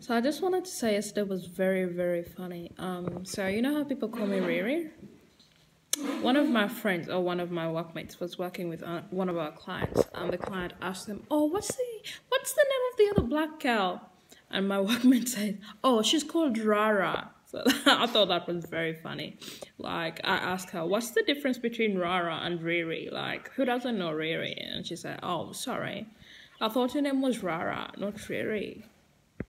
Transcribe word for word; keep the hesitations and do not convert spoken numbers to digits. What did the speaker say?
So I just wanted to say yesterday was very, very funny. Um, so you know how people call me Riri? One of my friends or one of my workmates was working with uh, one of our clients, and the client asked them, "Oh, what's the what's the name of the other black cow?" And my workmate said, "Oh, she's called Rara." So I thought that was very funny. Like I asked her, "What's the difference between Rara and Riri? Like who doesn't know Riri?" And she said, "Oh, sorry, I thought your name was Rara, not Riri."